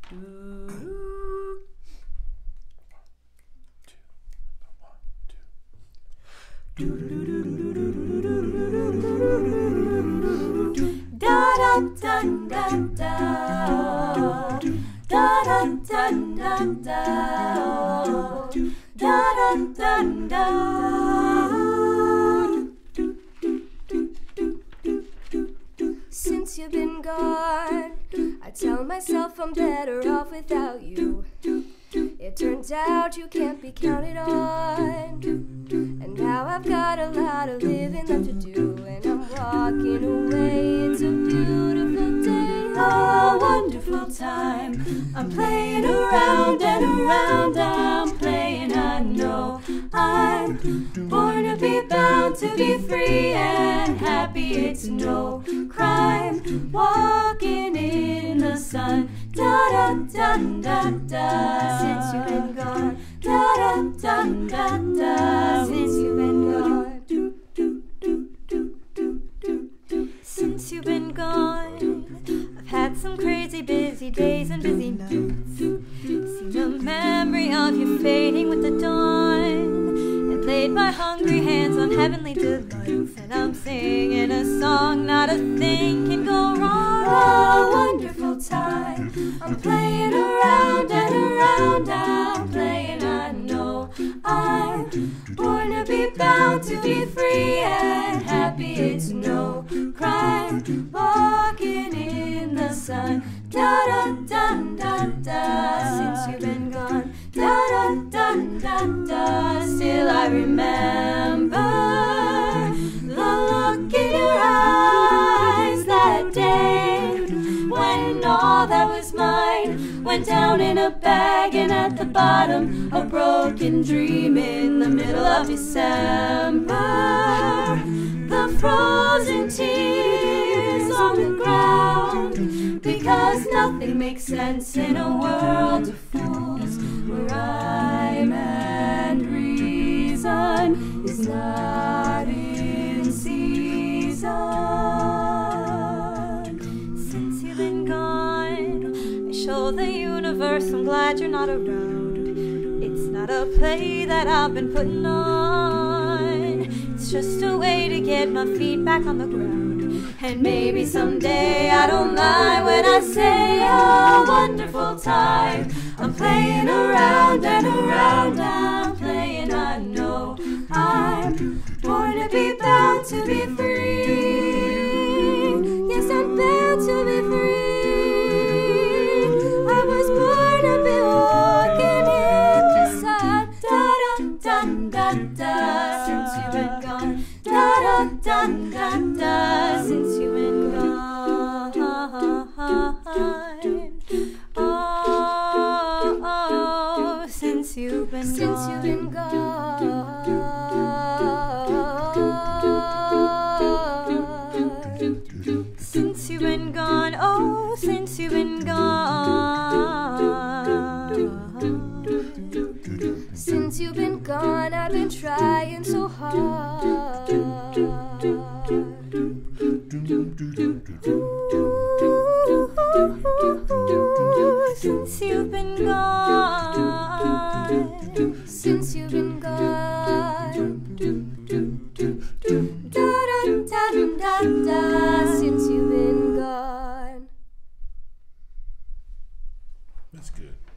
Since you've been gone, I tell myself I'm better off without you. It turns out you can't be counted on, and now I've got a lot of living left to do, and I'm walking away. It's a beautiful day, a wonderful time. I'm playing around and around, I'm playing. I know I'm born to be bound to be free and happy. It's no crime walking in the sun. Da da da da da. Since you've been gone, da da da da da. Since you've been gone, since you've been gone, I've had some crazy busy days and busy nights. Seen the memory of you fading with the dawn, and laid my hungry hands on heavenly delights. And I'm singing a song, not a thing can go wrong. Oh, wonderful time. I'm playing around and around, I'm playing. I know I'm born to be bound to be free and happy. It's no crime walking in the sun. Da da da da da. Since you've been gone, da da da da da. Still I remember the look in your eyes that day, when all that was mine went down in a bag, and at the bottom a broken dream in the middle of December. The frozen tears on the ground, because nothing makes sense in a world of fools, where rhyme and reason is not in season. Since you've been gone, I show the universe I'm glad you're not around. It's not a play that I've been putting on, it's just a way to get my feet back on the ground. And maybe someday I don't mind when I say a wonderful time. I'm playing around and around, I'm playing. I know I'm born to be bound to be free. Yes, I'm bound to be free. I was born to be walking in the sun. Da da da da da. Since you've been gone, da da da da da. Since you've been gone. Oh, oh, since you've been gone. Since you've been gone. Since you've been gone. Oh, since you've been gone. Since you've been gone, I've been trying so hard. Since you've been gone. Since you've been gone. Da da da da da. Since you've been gone. That's good.